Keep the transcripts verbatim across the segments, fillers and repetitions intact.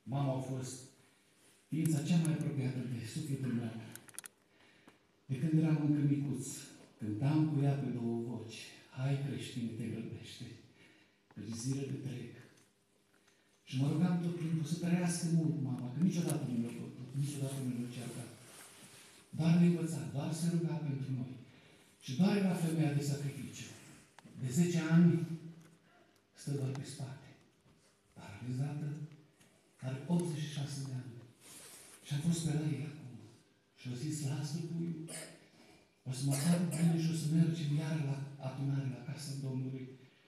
Mama a fost ființa cea mai apropiată de sufletul meu. De când eram încă micuț, cântam cu ea pe două voci. Hai, creștine, te grăbește, căci zilele trec. Și mă rugam tot timpul să tărească mult mama, că niciodată nu mi-a făcut, niciodată nu mi-a cercat. Doar ne învăța, doar se ruga pentru noi. Și doar era femeia de sacrificiu. De zece ani stă doar pe spate. Dar realizată are optzeci și șase de ani. Și am fost pe la ei acum. Și au zis, lasă puiul. O să mă fac bine și o să mergem iar la adunare, la casa Domnului.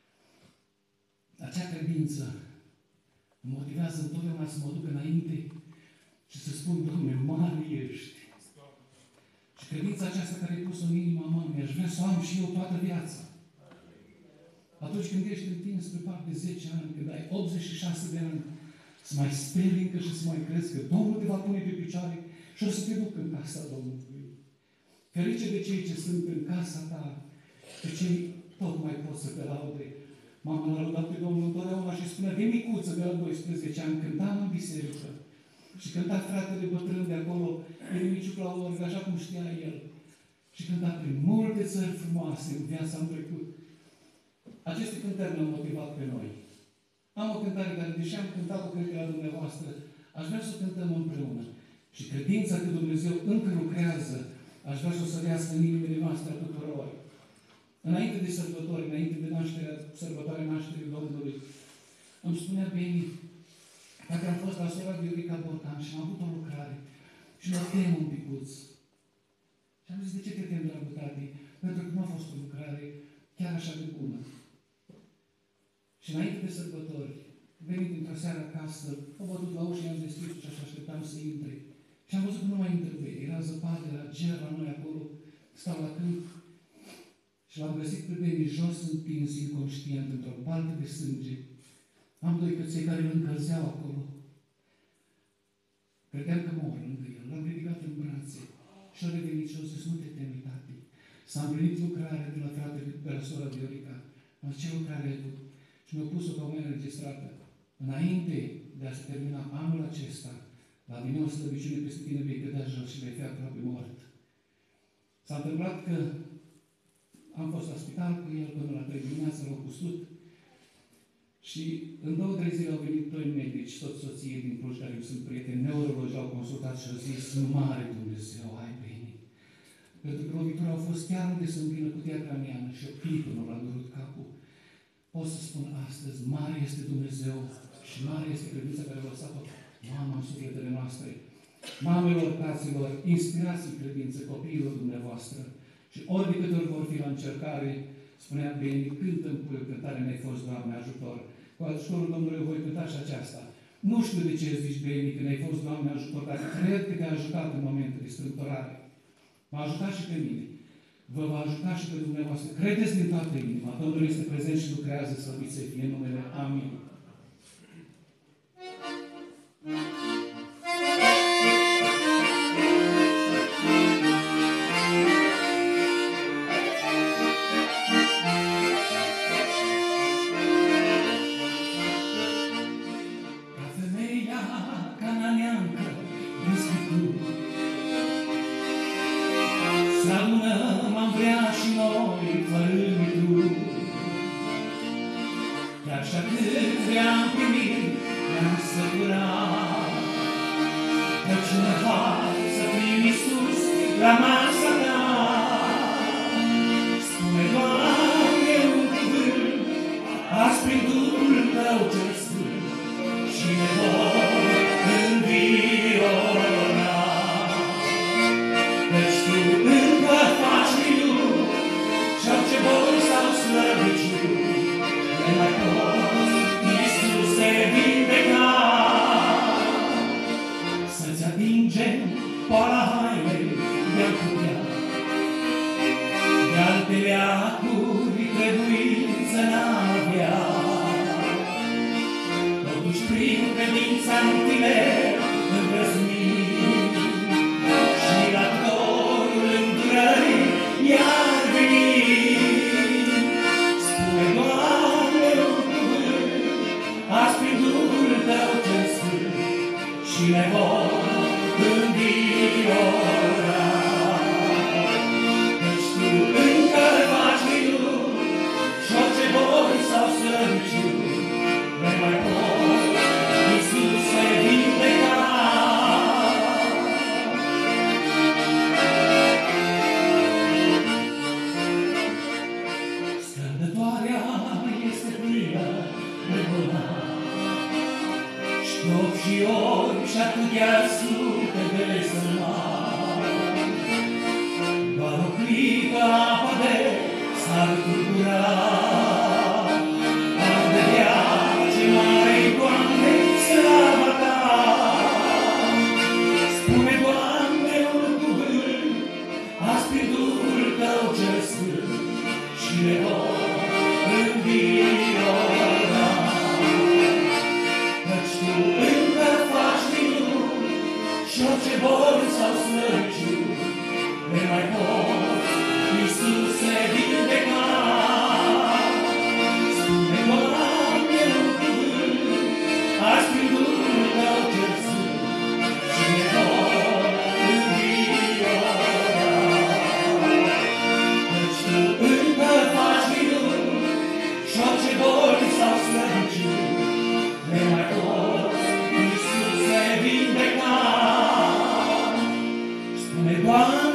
Acea credință mă motivează întotdeauna să mă duc înainte și să spun, Doamne, mare ești. Și credința aceasta care ai pus-o în inima mamei, aș vrea să o am și eu toată viața. Atunci când ești întins pe partea de zece ani, când ai optzeci și șase de ani, să mai speri încă și să mai crezi că Domnul te va pune pe picioare și o să te duc în casa Domnului. Ferice de cei ce sunt în casa ta, pe cei tot mai pot să te laude. Mama l-a lăudat pe Domnul întotdeauna și spunea, de micuță, de la doisprezece ani, cântam în biserică. Și cânta fratele bătrân de acolo, Elimiciu la orgă, așa cum știa el. Și cânta prin multe țări frumoase în viața în trecut. Aceste cântări ne-au motivat pe noi. Am o cântare care, deși am cântat-o, cred că la dumneavoastră, aș vrea să o cântăm împreună. Și credința că Dumnezeu încă lucrează, aș vrea să o sărească în inimile noastre a tuturor. Înainte de sărbători, înainte de nașterea, sărbătoarea nașterii Domnului, îmi spunea Beni, dacă am fost la sora Viorica Borcan și am avut o lucrare și mă tem un picuț. Și am zis, de ce te tem, dragă tati? Pentru că nu a fost o lucrare chiar așa de bună. Și înainte de sărbători, venit într-o seară acasă, am bătut la ușă, i-am deschis și așa așteptam să intre. Și am văzut că nu mai intră pe ei. Era zăpadă, era ger la noi acolo, stau la câmp. Și l-am găsit pe Beni jos, întins, inconștient, într-o baltă de sânge. Am doi căței care îl încălzeau acolo. Credeam că mor lângă el. L-am ridicat în brațe. Și a revenit și a zis, nu te temi, tati. S-a împlinit lucrarea de la fratele, de la sora Viorica. Am zis, ce lucrare ai avut? Și mi-a pus-o ca o mea înregistrată. Înainte de a se termina anul acesta, va veni o slăbiciune peste tine, vei cădea jos și vei fi aproape mort. S-a întâmplat că am fost la spital cu el până la trei dimineața, l-au cusut. Și în două, trei zile au venit doi medici, tot soții din Cluj, care îmi sunt prieteni, neurologi, au consultat și au zis, nu mare Dumnezeu, ai bine. Pentru că lovitura au fost chiar unde se împlină cutia craniană și o clipă nu l-a durut capul. Pot să spun astăzi, mare este Dumnezeu și mare este credința care a lăsat-o mama în sufletele noastre. Mamelor, taților, inspirați în credință copiilor dumneavoastră. Și ori de câte ori vor fi la încercare, spunea Beni, cântă-mi cu cântare, ne-ai fost, Doamne, ajutor. Cu ajutorul Domnului voi cânta și aceasta. Nu știu de ce zici, Beni, că ne-ai fost, Doamne, ajutor, dar cred că te-a ajutat în momentul de strâmtorare. M-a ajutat și pe mine. Vă va ajuta și pe dumneavoastră. Credeți din toată inima. Domnul este prezent și lucrează, slăvit să fie numele. Amin. Azi prin Duhul Tău cel Sfânt, și ne vom înviora. Căci Tu încă faci minuni și orice boli sau slăbiciuni ne mai pot, Iisuse, vindeca. Scăldătoarea este plină de bolnavi și loc și ori și atâtea sute de sălmani. Doar o clipă apa de s-ar tulbura, ar vedea ce mare-i, Doamne, slava Ta. Spune, Doamne, un cuvânt, azi prin Duhul Tău cel Sfânt și ne vom înviora. Căci Tu încă faci minuni și orice boli sau slăbiciuni ne mai poți, Iisuse, vindeca. Spune, Doamne, un cuvânt, azi prin Duhul Tău cel Sfânt și ne vom înviora. Căci Tu încă faci minuni și orice boli sau slăbiciuni ne mai poți, Iisuse, vindeca. Spune, Doamne,